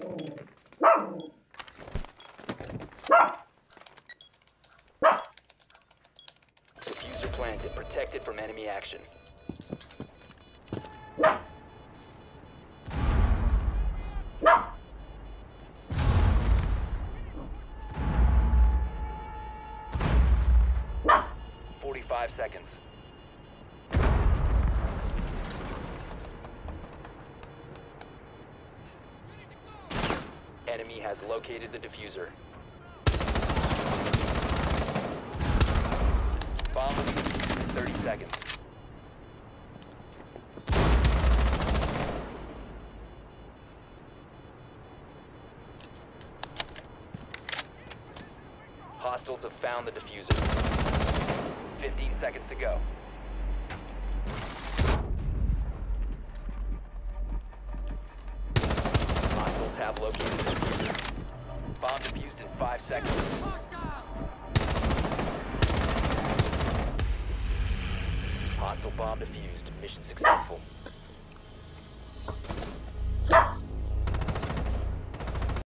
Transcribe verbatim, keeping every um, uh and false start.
Diffuser planted, protected from enemy action. Forty-five seconds. Enemy has located the diffuser. Bomb will be defused in thirty seconds. Hostiles have found the diffuser. fifteen seconds to go. Hostiles have located the diffuser. Bomb defused in five seconds. Hostile bomb defused. Mission successful.